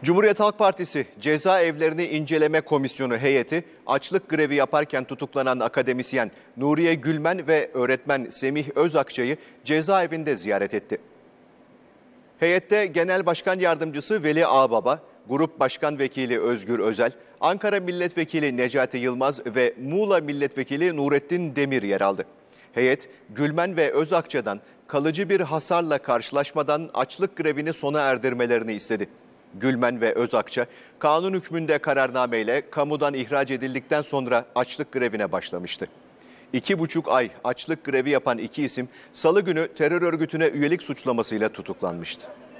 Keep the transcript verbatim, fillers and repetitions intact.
Cumhuriyet Halk Partisi Cezaevlerini İnceleme Komisyonu heyeti açlık grevi yaparken tutuklanan akademisyen Nuriye Gülmen ve öğretmen Semih Özakça'yı cezaevinde ziyaret etti. Heyette Genel Başkan Yardımcısı Veli Ağbaba, Grup Başkan Vekili Özgür Özel, Ankara Milletvekili Necati Yılmaz ve Muğla Milletvekili Nurettin Demir yer aldı. Heyet, Gülmen ve Özakça'dan kalıcı bir hasarla karşılaşmadan açlık grevini sona erdirmelerini istedi. Gülmen ve Özakça, kanun hükmünde kararnameyle kamudan ihraç edildikten sonra açlık grevine başlamıştı. İki buçuk ay açlık grevi yapan iki isim, Salı günü terör örgütüne üyelik suçlamasıyla tutuklanmıştı.